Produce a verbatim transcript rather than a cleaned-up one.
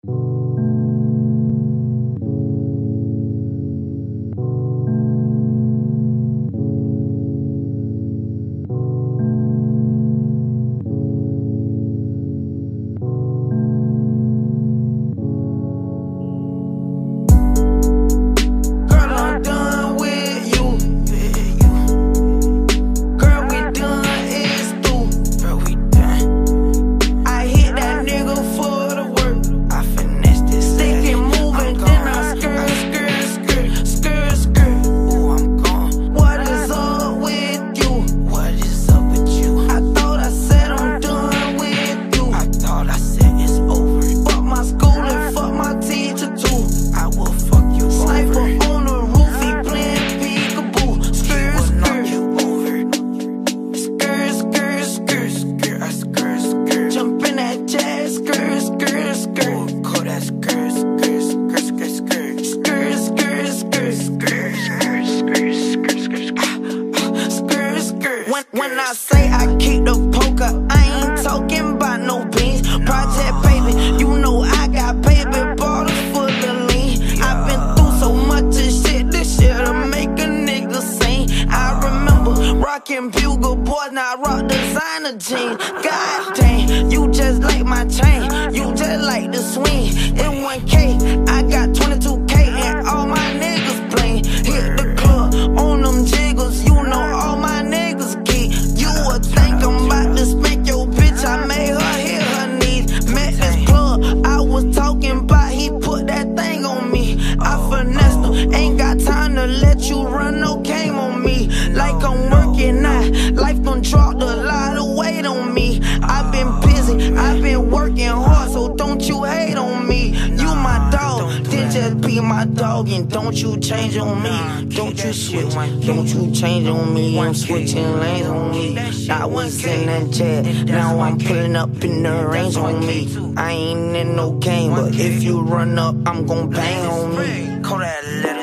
When I say I keep the poker, I ain't talking about no beans. Project baby, you know I got baby bottles full of lean. I've been through so much of shit, this shit'll make a nigga sing. I remember rocking bugle boys, now I rock designer jeans. God dang, you just like my chain, you just like the swing. In one K, I got twenty-two K and all my niggas playing. Hit the club on them jiggles, you know all my niggas geek. You would think I'm about to spank your bitch, I made her hit her knees. Met this club, I was talking about, he put that thing on me. I finessed him, ain't got time to let you run no game on me. Like I'm working now, life done dropped a lot of weight on me. I've been busy, I've been working hard, so don't you hate on me. You my dog, then just be my dog, and don't you change on me. Don't you switch, don't you change on me. I'm switching lanes on me. I was in that jet, now I'm pulling up in the range on me. I ain't in no game, but if you run up, I'm gon' bang on me. Call that letter.